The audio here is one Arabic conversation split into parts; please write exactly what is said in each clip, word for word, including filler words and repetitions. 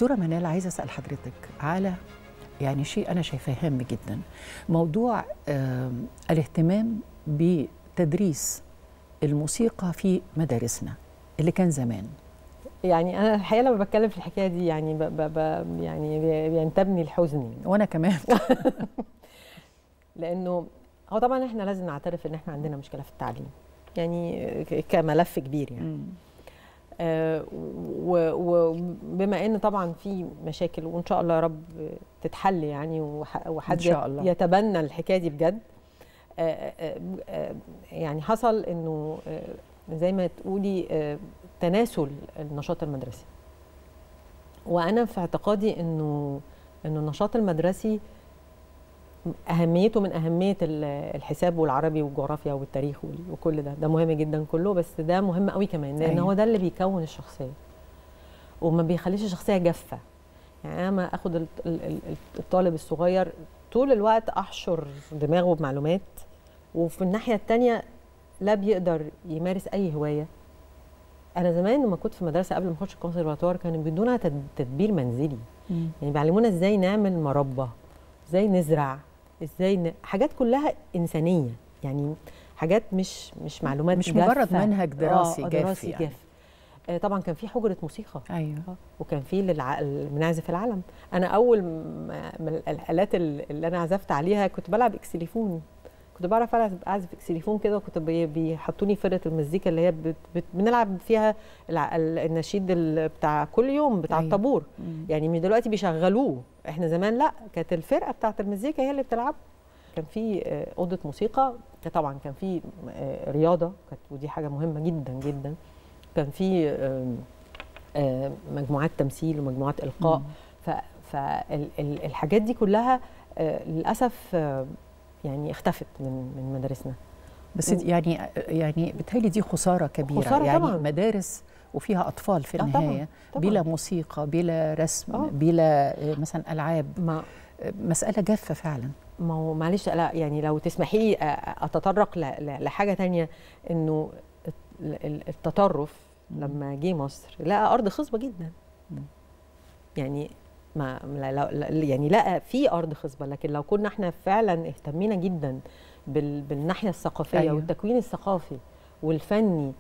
دكتورة منال، عايزة أسأل حضرتك على يعني شيء أنا شايفاه هام جدا، موضوع آه الاهتمام بتدريس الموسيقى في مدارسنا اللي كان زمان. يعني أنا الحقيقة لما بتكلم في الحكاية دي يعني ب ب ب يعني بينتابني الحزن. وأنا كمان. لأنه هو طبعا احنا لازم نعترف إن احنا عندنا مشكلة في التعليم، يعني كملف كبير يعني. م. آه وبما ان طبعا في مشاكل وان شاء الله يا رب تتحل يعني وحد يتبنى الحكايه دي بجد. آه آه يعني حصل انه زي ما تقولي تناسل النشاط المدرسي، وانا في اعتقادي انه انه النشاط المدرسي اهميته من اهميه الحساب والعربي والجغرافيا والتاريخ وكل ده، ده مهم جدا كله، بس ده مهم قوي كمان لان هو ده اللي بيكون الشخصيه وما بيخليش الشخصيه جافه. يعني انا ما اخد الطالب الصغير طول الوقت احشر دماغه بمعلومات، وفي الناحيه الثانيه لا بيقدر يمارس اي هوايه. انا زمان لما كنت في مدرسه قبل ما اخش الكونسرفاتوار كانوا بيدونا تدبير منزلي، مم. يعني بيعلمونا ازاي نعمل مربى، ازاي نزرع، ازاي ن... حاجات كلها انسانيه، يعني حاجات مش مش معلومات مش جافة. مجرد منهج دراسي آه جاف دراسي يعني. جاف. آه طبعا كان في حجره موسيقى، ايوه، وكان في للع... المنعزف العلم. انا اول من الالات اللي انا عزفت عليها كنت بلعب اكسليفون، كنت بعرف اعزف اكسليفون كده، وكنت بيحطوني فرقه المزيكا اللي هي بت... بت... بنلعب فيها النشيد بتاع كل يوم بتاع أيوة. الطابور. مم. يعني من دلوقتي بيشغلوه، احنا زمان لا، كانت الفرقه بتاعه المزيكا هي اللي بتلعب. كان في اوضه موسيقى، طبعا كان في رياضه كانت، ودي حاجه مهمه جدا جدا. كان في مجموعات تمثيل ومجموعات القاء. فالحاجات دي كلها للاسف يعني اختفت من من مدارسنا. بس و... يعني يعني بتهيألي دي خساره كبيره، خسارة يعني طبعا. مدارس وفيها اطفال في النهايه طبعًا. طبعًا. بلا موسيقى، بلا رسم، أوه. بلا مثلا العاب، ما مساله جافه فعلا. ما هو معلش، لا يعني لو تسمحي لي اتطرق لحاجه ثانيه، انه التطرف لما جه مصر لقى ارض خصبه جدا. م. يعني ما يعني لقى في ارض خصبه، لكن لو كنا احنا فعلا اهتمينا جدا بال بالناحيه الثقافيه أيوة. والتكوين الثقافي والفني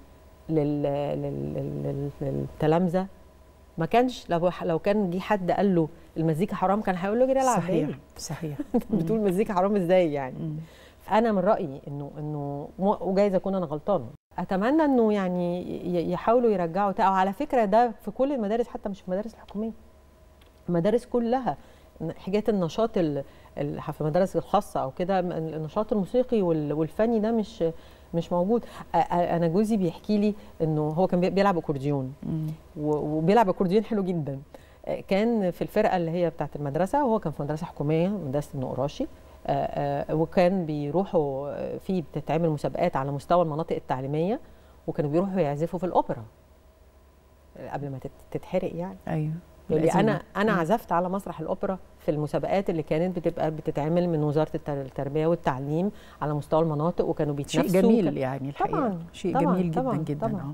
للتلامذه، ما كانش لو لو كان جه حد قال له المزيكا حرام كان هيقول له جري العب. صحيح صحيح. بتقول المزيكا حرام ازاي يعني؟ مم. انا من رايي انه انه وجايز اكون انا غلطانه، اتمنى انه يعني يحاولوا يرجعوا. او على فكره ده في كل المدارس، حتى مش في المدارس الحكوميه، المدارس كلها حاجات النشاط في المدارس الخاصه او كده، النشاط الموسيقي والفني ده مش مش موجود. انا جوزي بيحكي لي انه هو كان بيلعب اكورديون، وبيلعب اكورديون حلو جدا. كان في الفرقه اللي هي بتاعه المدرسه، وهو كان في مدرسه حكوميه، مدرسه النقراشي، وكان بيروحوا في بتتعمل مسابقات على مستوى المناطق التعليميه، وكانوا بيروحوا يعزفوا في الاوبرا قبل ما تتحرق يعني. ايوه، يعني انا انا عزفت على مسرح الاوبرا في المسابقات اللي كانت بتبقى بتتعمل من وزاره التربيه والتعليم على مستوى المناطق، وكانوا بيتنافسوا. شيء جميل يعني الحقيقه، طبعا شيء طبعًا جميل جدا طبعًا جدا. طبعًا.